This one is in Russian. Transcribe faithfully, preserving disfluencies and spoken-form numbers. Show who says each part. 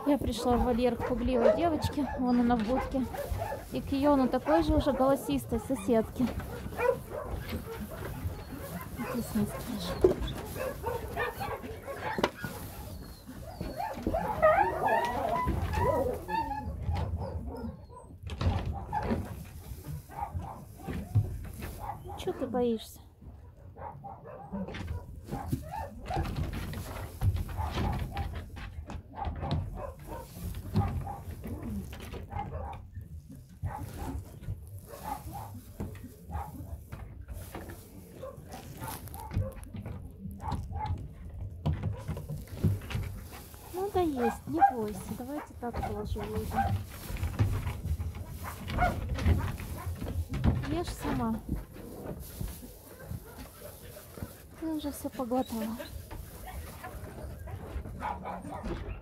Speaker 1: Я пришла в вольер к пугливой девочке, вон она в будке, и к ее, ну, такой же уже голосистой соседке. Здесь не скажешь. Чего ты боишься? Ну да есть, не бойся. Давайте так положу лужу. Ешь сама. Ты уже все поглотала.